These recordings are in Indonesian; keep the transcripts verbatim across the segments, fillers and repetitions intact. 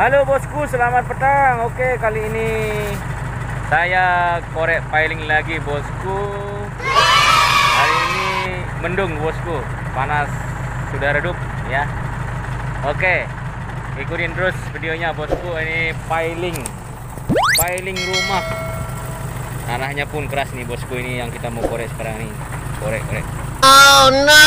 Halo bosku, selamat petang. Oke, kali ini saya korek piling lagi bosku. Hari ini mendung bosku, panas sudah redup ya. Oke, ikutin terus videonya bosku. Ini piling, piling rumah. Tanahnya pun keras nih bosku, ini yang kita mau korek sekarang nih. Korek, korek. Oh no.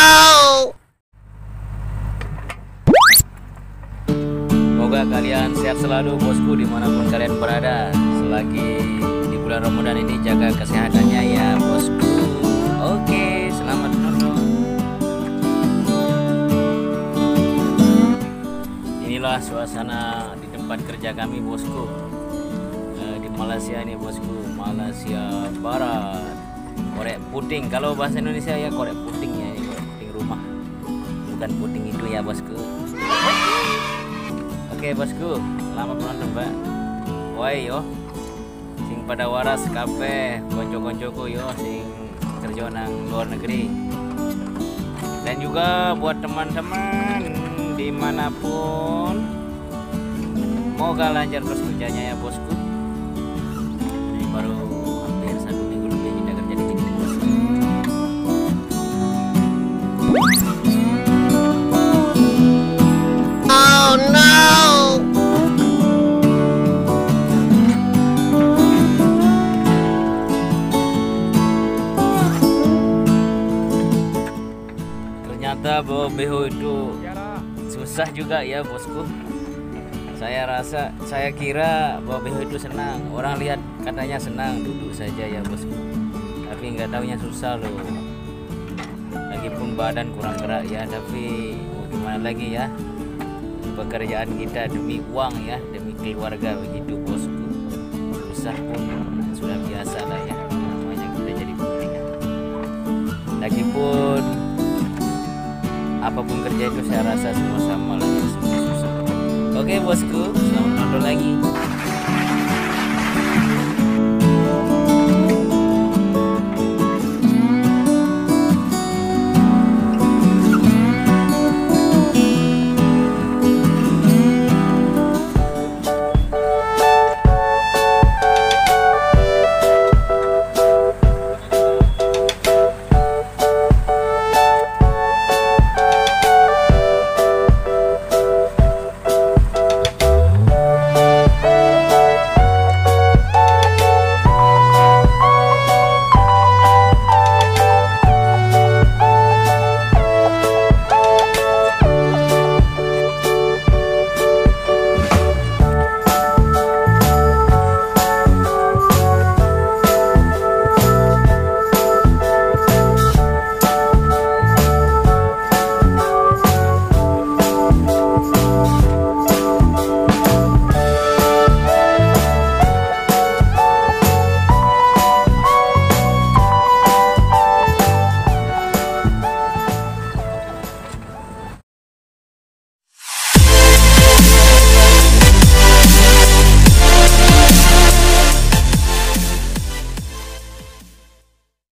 Semoga kalian sehat selalu bosku dimanapun kalian berada. Selagi di bulan Ramadan ini jaga kesehatannya ya bosku. Oke, selamat menonton. Inilah suasana di tempat kerja kami bosku, eh, di Malaysia ini bosku, Malaysia Barat. Korek puting, kalau bahasa Indonesia ya korek puting ya, ini korek puting rumah, bukan puting itu ya bosku. Oke bosku, selamat menonton mbak. Woi yo, sing pada waras kabeh konco-koncoku yo sing kerja nang luar negeri. Dan juga buat teman-teman dimanapun, moga lancar terus kerjanya ya bosku. Ini baru hampir satu minggu lebih kita kerja di sini bosku. Oh no. Ternyata bawa beho itu susah juga ya bosku. Saya rasa, saya kira bawa beho itu senang. Orang lihat katanya senang, duduk saja ya bosku. Tapi nggak taunya susah loh. Lagipun badan kurang gerak ya, tapi mau gimana lagi ya. Pekerjaan kita demi uang ya, demi keluarga begitu bosku. Susah pun sudah biasa lah ya, namanya kita jadi penting. Lagipun apapun kerja itu saya rasa semua sama lah ya, semua susah. Oke bosku, selamat nonton lagi.